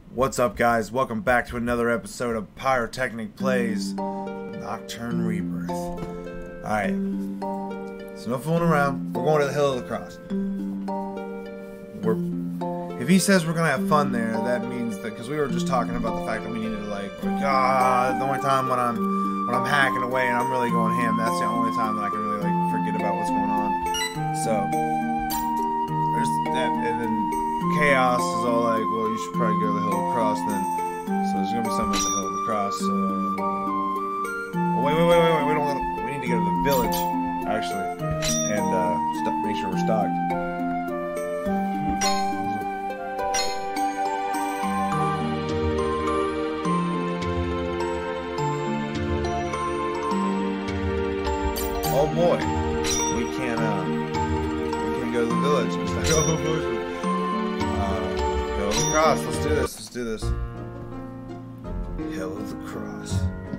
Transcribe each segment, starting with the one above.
What's up, guys? Welcome back to another episode of Pyrotechnic Plays Nocturne Rebirth. Alright, so no fooling around. We're going to the Hill of the Cross. If he says we're gonna have fun there, that means that, because we were just talking about the fact that we needed to the only time when I'm hacking away and I'm really going ham, that's the only time that I can really forget about what's going on. So there's that, and then Chaos is all like, well, you should probably go to the Hill of the Cross then. So there's gonna be something at the Hill of the Cross. So wait, we need to go to the village actually, and make sure we're stocked. Oh boy, we can't go to the village. Go to the cross. Let's do this. Hill of the Cross.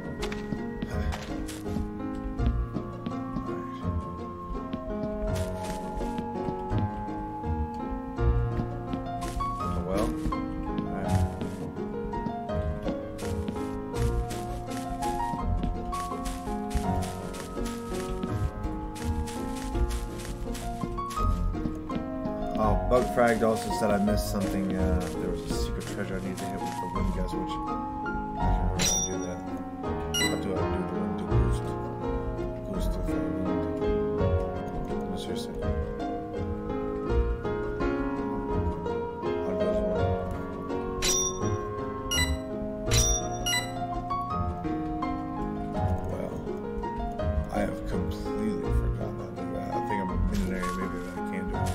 Bugfrag also said I missed something. There was a secret treasure I needed to hit with the wind gust, which I can't remember how to do that. How do I do the wind boost? Boost of the wind. No, seriously. How does it work? Well, I have completely forgotten how to do that. I think I'm a millionaire, maybe that I can't do it.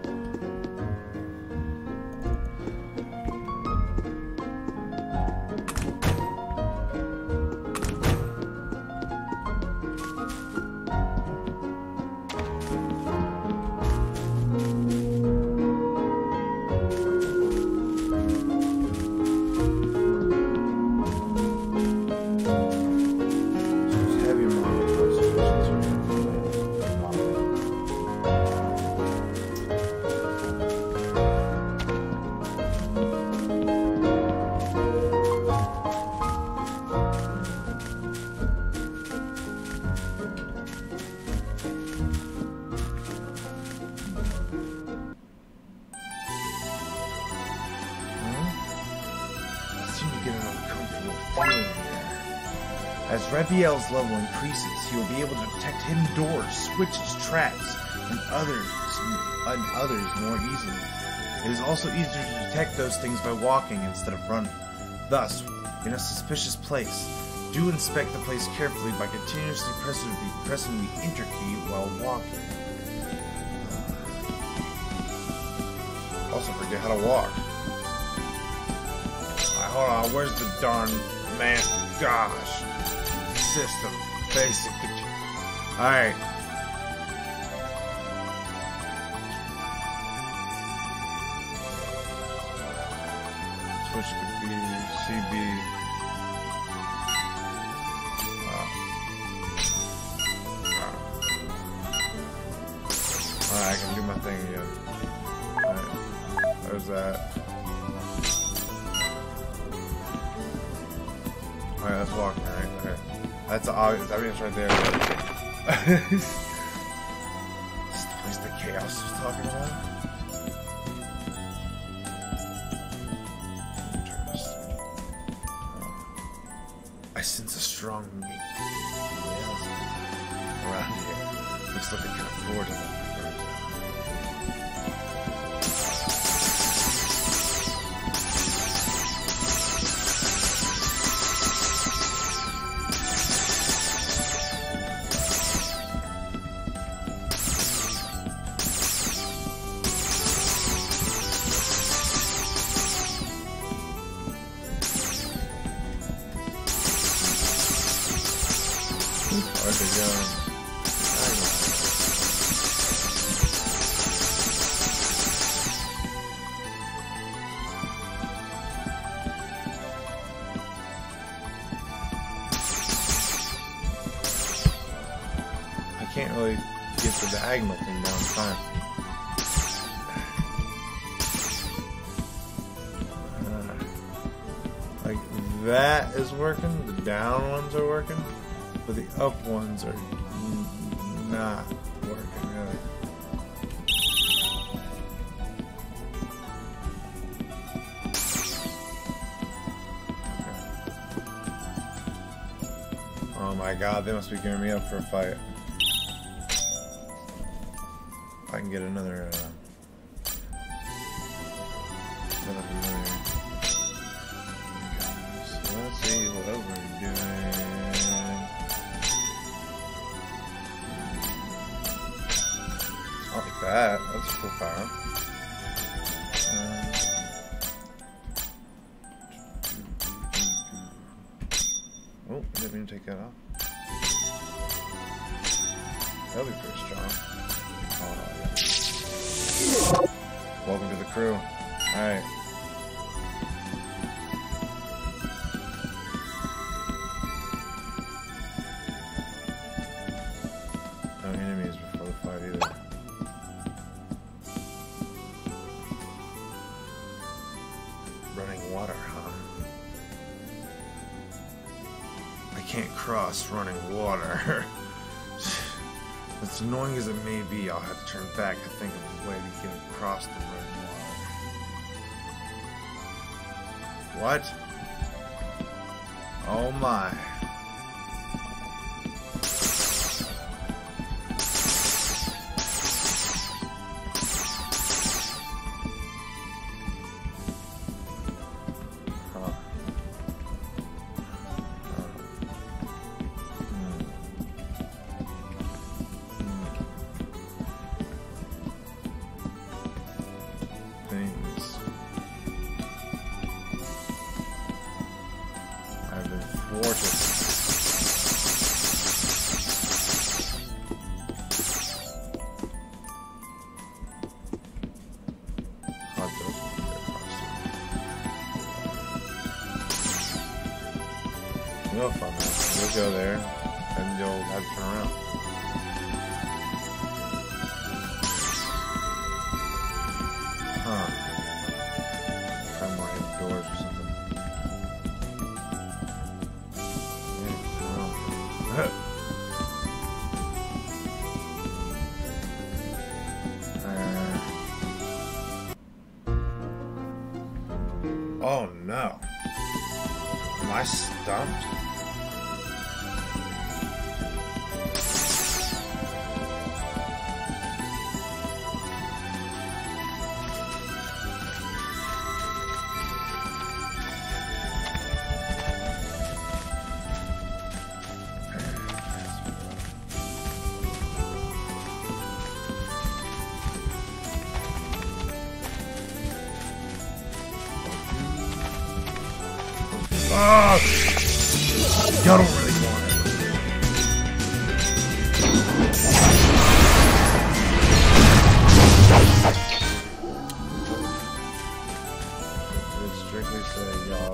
As Raphael's level increases, he will be able to detect hidden doors, switches, traps, and others more easily. It is also easier to detect those things by walking instead of running. Thus, in a suspicious place, do inspect the place carefully by continuously pressing the Enter key while walking. Also forget how to walk. Hold on, where's the darn man? Gosh. System. Basic. Alright. Switch could be CB. Alright, I can do my thing again. Alright. There's that. Alright, let's walk. Alright, okay. That's obvious. I mean, it's right there. This is the place that Chaos was talking about. Interesting. I sense a strong around here. Looks like I can afford it. Where's it going? I can't really get the diagonal thing down fine. that is working. The down ones are working, but the up ones are not working really. Oh my god, they must be gearing me up for a fight. If I can get another so let's see what we're doing. I like that. That's a cool power. Oh, I didn't mean to take that off. That'll be pretty strong. Welcome to the crew. Alright. No enemies before the fight either. Running water, huh? I can't cross running water. As annoying as it may be, I'll have to turn back to think of a way to get across the running water. What? Oh my. No fun, man. You'll go there, and you'll have to turn around. Huh. Try more hidden doors or something. Yeah, oh no. Am I stumped? Oh! Y'all don't really want it. It strictly say y'all.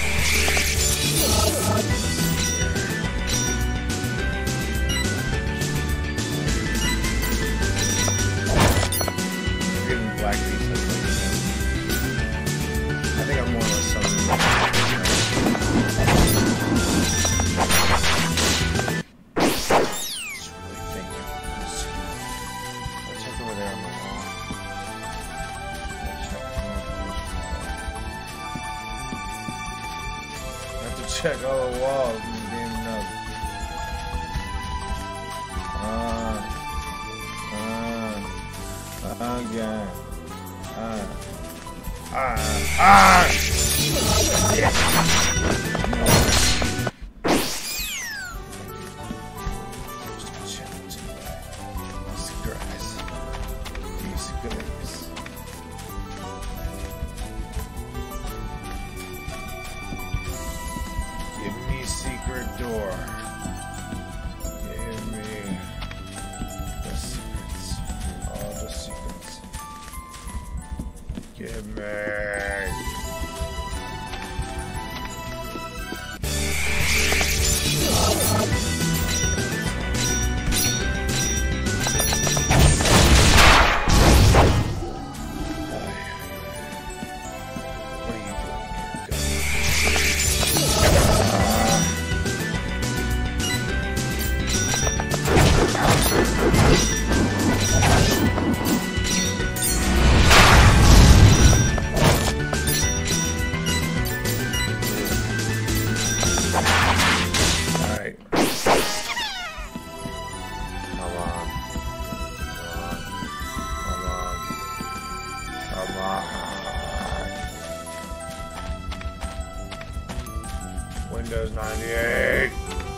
I'm getting black pieces. I think I'm more or less something. Check all the walls in the game enough. Again. Secret door. Give me the secrets. All the secrets. Give me. What are you doing here? Windows 98.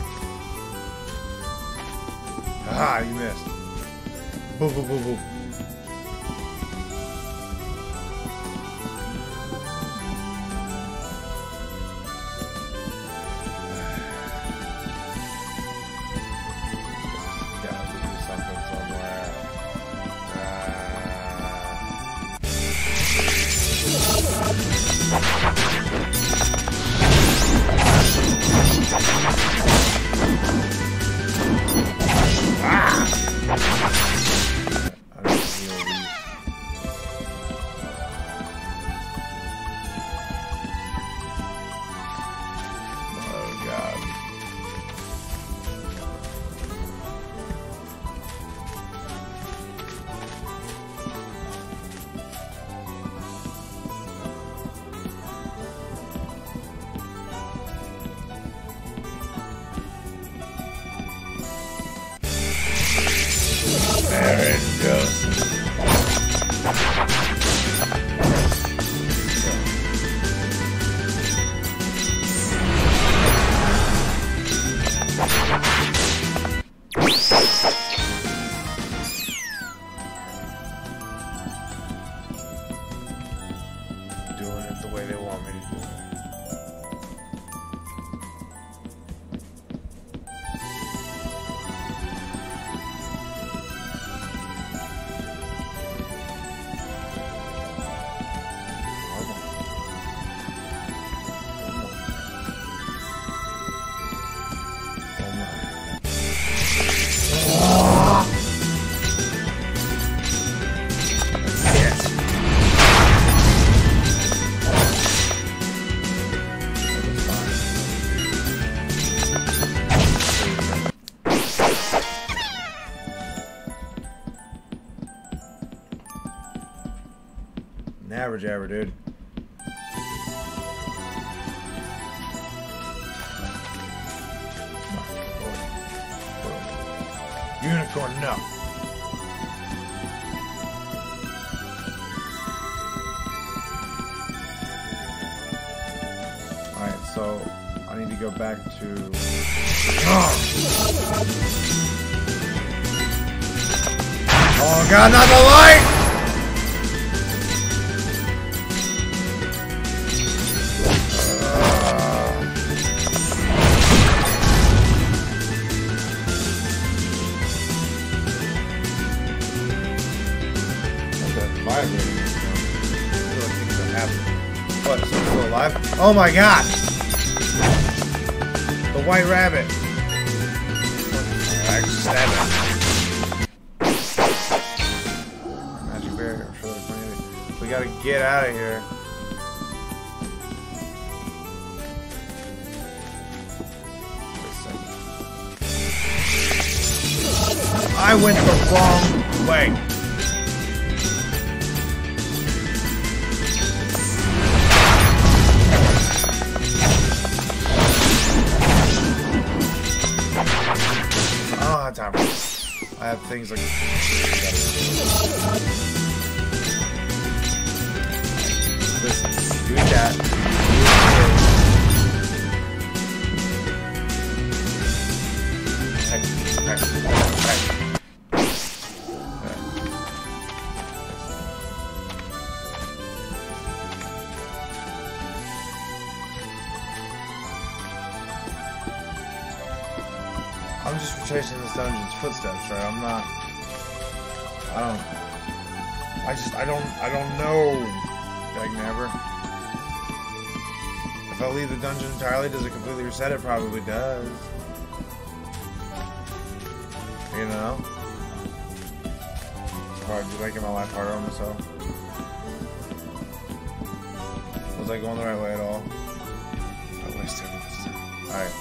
Haha, you missed. Boo, boo, boo, boo. There it goes. Doing it the way they want me to do it. Average ever, dude. Unicorn, no. Alright, so I need to go back to... Oh god, not the light! What, is it still alive? Oh my god! The white rabbit! X7. Magic barrier, I'm sure there's maybe. We gotta get out of here. I went the wrong way. Time. I have things like this. Do that. Hey. I'm just retracing this dungeon's footsteps, right? I'm not... I don't know. Dag never. If I leave the dungeon entirely, does it completely reset? It probably does. You know? It's probably making my life harder on myself. Was I going the right way at all? I wasted this time. Alright.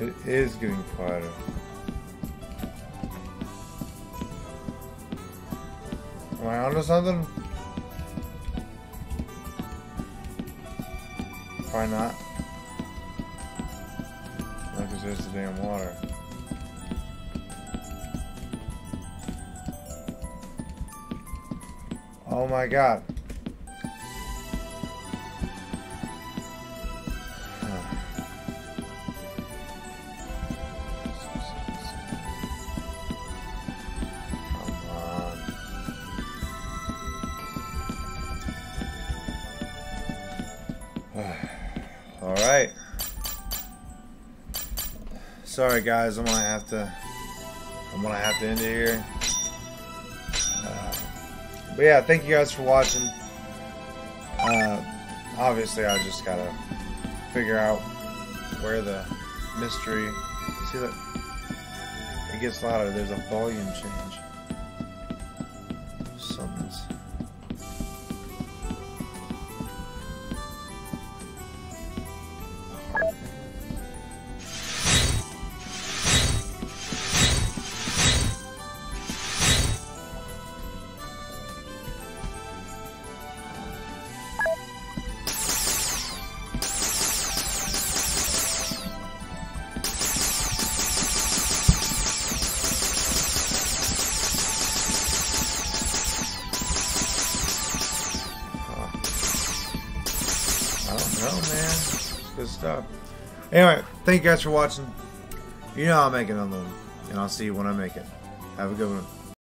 It is getting quieter. Am I onto something? Probably not. No, because there's the damn water. Oh my god. Alright. Sorry guys, I'm gonna have to end it here. But yeah, thank you guys for watching. Obviously I just gotta figure out where the mystery. See that it gets louder, there's a volume change. Something's oh man, it's good stuff. Anyway, thank you guys for watching. You know I'll make another one, and I'll see you when I make it. Have a good one.